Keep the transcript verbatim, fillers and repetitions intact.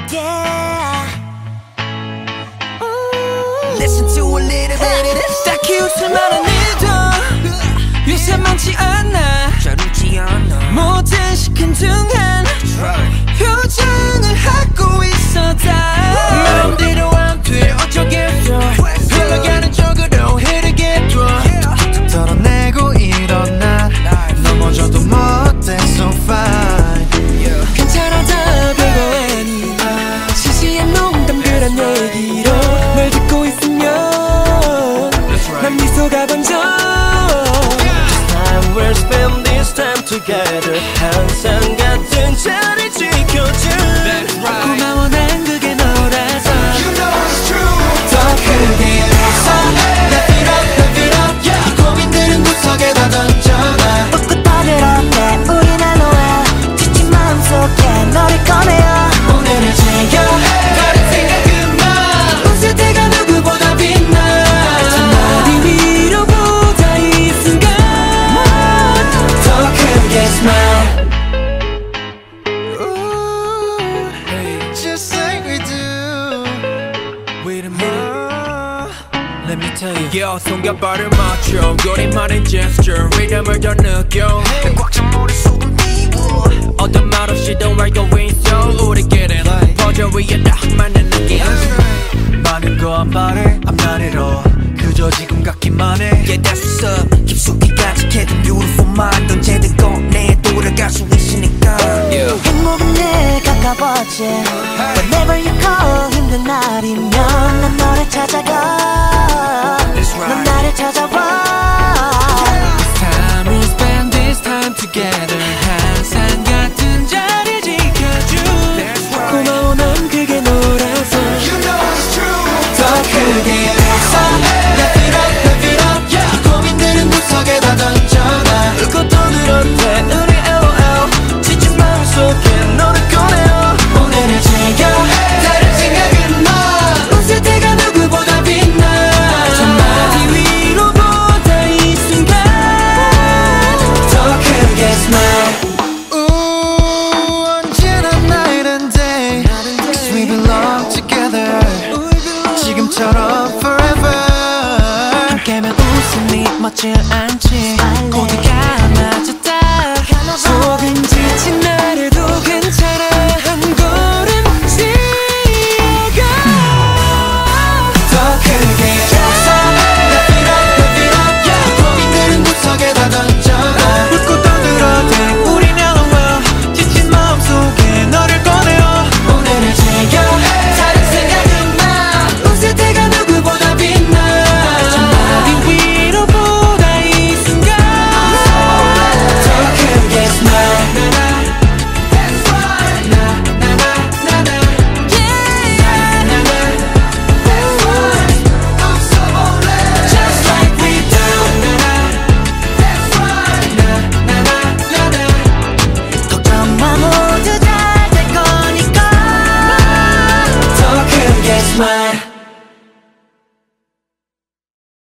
yeah. Listen to a little bit of this. 딱히 웃을 만한 일도 요새 많지 않아. 저르지 않아. 모든 시큰둥한 표정을 하고 있어. 다 마음대로 안 돼 어쩌겠어. 흘러가는 쪽으로 흐르게 둬. 툭툭 털어내고 일어나. 넘어져도 못해 so fine. 괜찮아 다 별거 아니야. 시시한 농담들한 얘기로 널 듣고 있으면 난 미소가 번져. We'll spend this time together. 항상 같은 자리 지켜줄. 고마워 난 그게 너라서. You know it's true. 더 크게 웃어. Lift it up, lift it up, yeah. 이 고민들은 구석에다 던져놔. 꿋꿋 떠들었대 우린 알로에. 지친 마음속에 너를 꺼내요. 오늘을 즐겨. 다른 생각은 마. 웃을 때가 누구보다 빛나. 저 머리 위로 보다 이 순간 더 크게 smile. Just like we do. Wait a minute, let me tell you. Yeah, 손가락을 맞춰 우리만의 gesture 리듬을 더 느껴. 꽉찬 머릿속은 미워. 어떤 말 없이도 알고 있어 우리끼리 퍼져 위에 딱 맞는 느낌. 많은 거 안 바래 I'm not at all. 그저 지금 같기만 해. Yeah, that's what's up. 깊숙이 간직해둔 beautiful mind 언제든 꺼내 돌아갈 수 있으니까. 행복은 내가 가봤지. Whenever you call 힘든 날이면 난 너를 찾아가. 난 나를 찾아와. It's time we spend this time together. 항상 같은 자리 지켜줘. 고마워 난 그게 너라서. You know it's true. 더 크게 웃어. Lift it up, lift it up, yeah. 이 고민들은 구석에다 던져놔. 울고 떠들었대 우리 LOL. 지친 마음속에 너를 꺼내요. 오늘을 즐겨. 다른 생각은 마. 웃을 때가 누구보다 빛나. 저 머리 위로 보다 이 순간 더 크게 smile. Ooh, 언제나 night and day. Cause we belong together. 지금처럼 forever. 함께면 웃음이 멋질